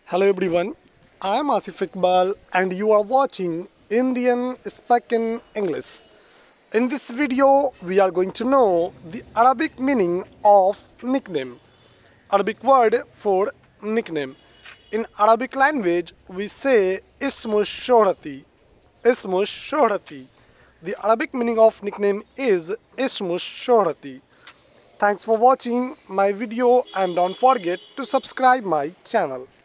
Hello everyone, I am Asif Iqbal and you are watching Indian Spoken English. In this video, we are going to know the Arabic meaning of nickname. Arabic word for nickname. In Arabic language, we say ismu shohrati. Ismu shohrati. The Arabic meaning of nickname is ismu shohrati. Thanks for watching my video and don't forget to subscribe my channel.